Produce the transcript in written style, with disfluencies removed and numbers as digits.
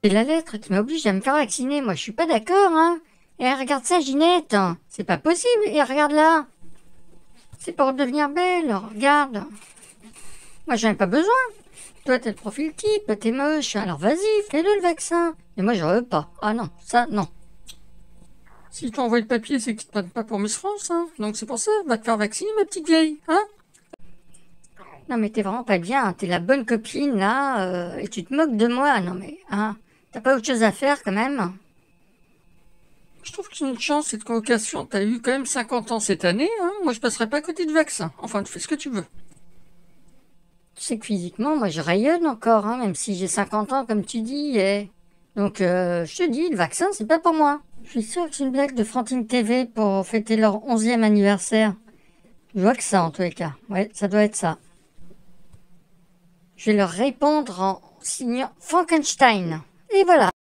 C'est la lettre qui m'oblige à me faire vacciner. Moi, je suis pas d'accord, hein. Et regarde ça, Ginette. C'est pas possible. Et regarde là. C'est pour devenir belle. Regarde. Moi, j'en ai pas besoin. Toi, t'as le profil type, t'es moche. Alors vas-y, fais-le le vaccin. Et moi, je veux pas. Ah non, ça, non. Si tu envoies le papier, c'est que tu te prennent pas pour Miss France, hein. Donc c'est pour ça, va te faire vacciner, ma petite vieille, hein. Non, mais t'es vraiment pas bien. T'es la bonne copine, là, et tu te moques de moi. Non, mais, hein. T'as pas autre chose à faire, quand même? Je trouve que c'est une chance, cette convocation. T'as eu quand même 50 ans cette année, hein. Moi, je passerai pas à côté de vaccin. Enfin, tu fais ce que tu veux. Tu sais que physiquement, moi, je rayonne encore, hein, même si j'ai 50 ans, comme tu dis. Donc, je te dis, le vaccin, c'est pas pour moi. Je suis sûre que c'est une blague de Fantine TV pour fêter leur 11e anniversaire. Je vois que ça, en tous les cas. Ouais, ça doit être ça. Je vais leur répondre en signant Frankenstein. Et voilà.